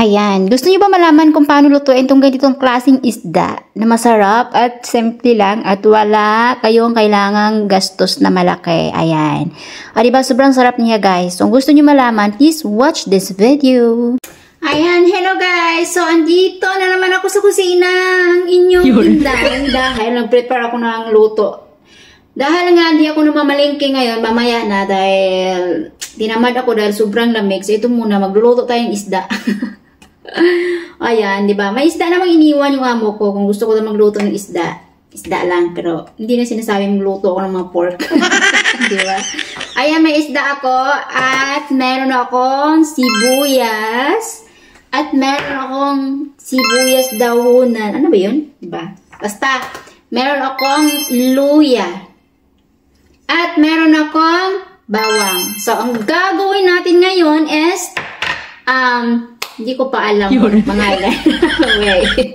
Ayan, gusto niyo ba malaman kung paano lutuin itong ganitong klaseng isda na masarap at simple lang at wala kayong kailangang gastos na malaki? Ayan. O diba, sobrang sarap niya guys. So, kung gusto niyo malaman, please watch this video. Ayan, hello guys! So, andito na naman ako sa kusina ang inyong inday dahil nag-prepare ako ng luto. Dahil nga hindi ako namamalingki ngayon, mamaya na dahil tinamad ako dahil sobrang lamig. So, ito muna, magluluto tayong isda. Ayan, di ba? May isda namang iniwan yung amo ko kung gusto ko na magluto ng isda. Isda lang, pero hindi na sinasabing magluto ako ng mga pork. Di ba? Ayan, may isda ako at meron akong sibuyas at meron akong sibuyas dahunan. Ano ba yun? Di ba? Basta, meron akong luya at meron akong bawang. So, ang gagawin natin ngayon is hindi ko pa alam mga ilan. Wait.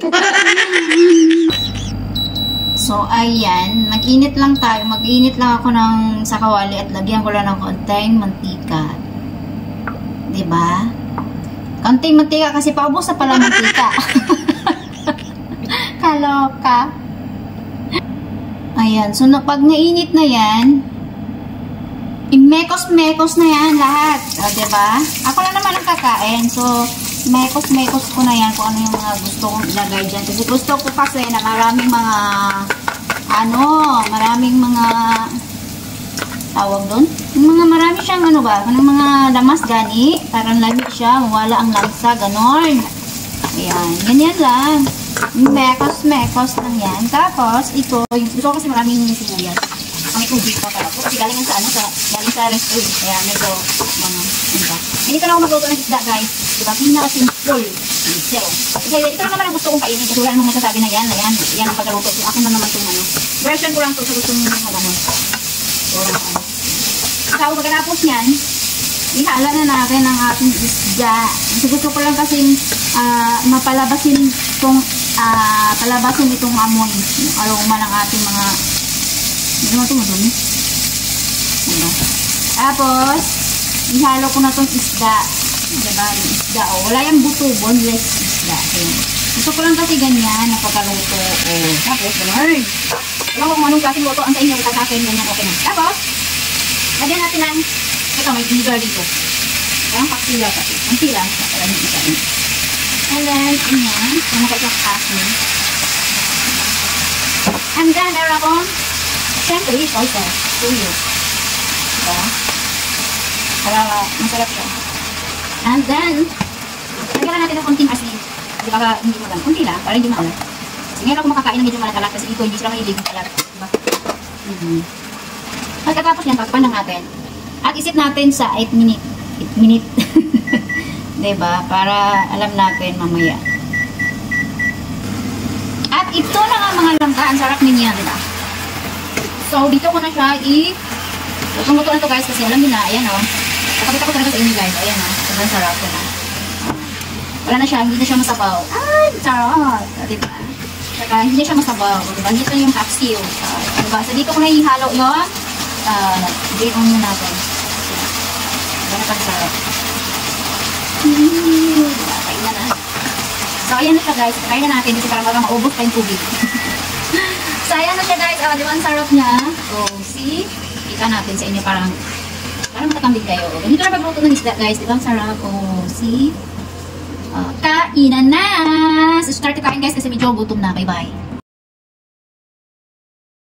So, ayan. Mag-init lang tayo. Mag-init lang ako sa kawali at lagyan ko lang ng konting mantika. Diba? Konting mantika kasi paubos na pala mantika. Kaloka. Ayan. So, pag nainit na yan, imekos-mekos na yan lahat. O, diba? Ako lang naman ang kakain. So, mekos-mekos ko na yan kung ano yung mga gusto kong ilagay dyan. Kasi gusto ko kasi na maraming mga tawag doon? Marami siyang mga lamas gani. Parang lami siya. Wala ang lansa. Ganon. Ayan. Ganyan lang. Mekos-mekos lang yan. Tapos, ito, gusto ko kasi maraming sibuyas. May tubig pa pala po. Kasi galing galing sa restaurant. Kaya medyo, hindi ka na ako magluto ng isda, guys. Diba? Pinaka-simple. Kasi ito lang naman ang gusto kong kainin. Kasi wala namang masasabi na yan ang pagkaluto. So, akin na naman itong version ko lang ito sa gusto nyo So, pagkatapos yan, ihala na natin ang ating isda. Kasi gusto ko lang kasing palabasin itong amoy. Yung aroma ng ating mga hindi naman tumadumi. Diba? Tapos, ihalo ko na itong isda. Diba? Yung isda. O, wala yung buto. Boneless isda. Gusto ko lang kasi ganyan na pagkaluto. O, tapos, gano'n. Alam ko kung anong klaseng luto ang sa inyo. Sa akin, ganyan. Okay na. Tapos, lagyan natin ng ito, may vinegar dito. Parang paksila kasi. Ang sila. Parang yung isa. And then, ayan. Kung makapag-asin. And then, meron akong siyempre, soy sauce. Tuyo. Diba? Para masarap siya. And then, lagyan natin ng konting asin. Di ba hindi mo lang? Kunti lang, para hindi maalat. Kasi ngayon ako makakain ng medyo malat-alat kasi ito hindi sila mahilig ng alat. Diba? Pagkatapos yan, pagpan lang natin. At isit natin sa 8 minute. 8 minute. Diba? Para alam natin mamaya. At ito na nga mga langka. Ang sarap niya, diba? So, dito ko na siya Luto na to guys kasi alam niyo na, ayan o. Nakapita ko talaga sa inyo guys. Ayan o. Sobrang sarap ko na. Wala na siya, hindi na siya masabaw. Ay, sarap! Diba? Saka hindi na siya masabaw. Diba? Dito yung half stew. Diba? So, dito ko na ihalo yung green onion natin. Diba na pagsarap? Kain na na. So, ayan na siya guys. Kain na natin dito para maubos pa yung tubig. So, ayan na siya guys. Di ba ang sarap niya? So, see? Kita natin sa inyo parang matatambig kayo. Ganito na pagluto ng isda guys. Di ba ang sarap? Oh, see? Kainan na! So, start to kain guys kasi medyo gutom na. Bye-bye.